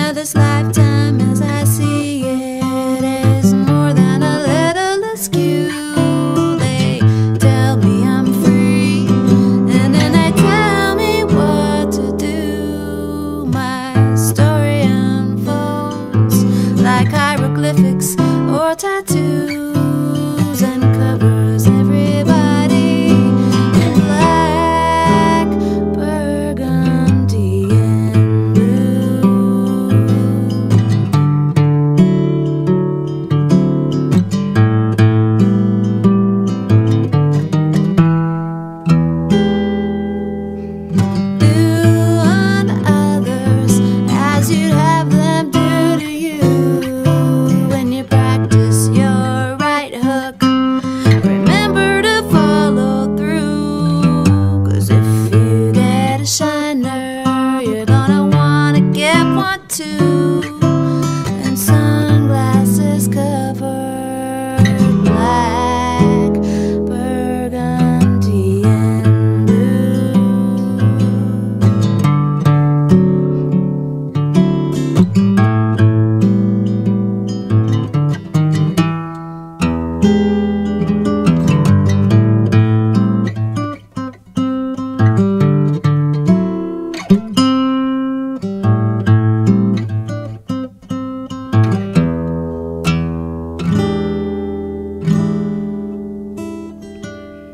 this lifetime as I see it is more than a little askew. They tell me I'm free, and then they tell me what to do. My story unfolds like hieroglyphics or tattoos, and covers everybody in black, burgundy, and blue. Do unto others as you'd have them do to you. When you practice your right hook, remember to follow through. 'Cause if you get a shiner, you're gonna wanna get one too. And sunglasses covered black, burgundy, and blue.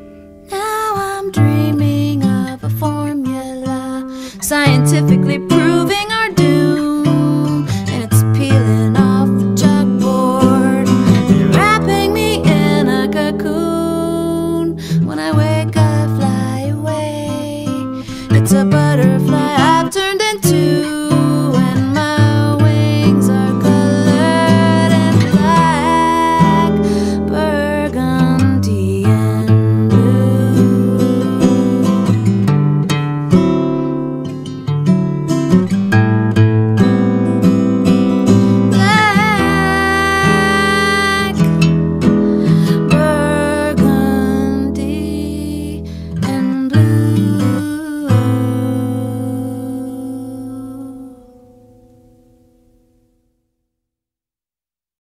Now I'm dreaming of a formula scientifically proven